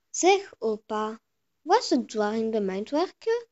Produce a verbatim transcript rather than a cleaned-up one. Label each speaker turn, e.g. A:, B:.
A: Zeg, opa, was het dwar in de mijnwerken?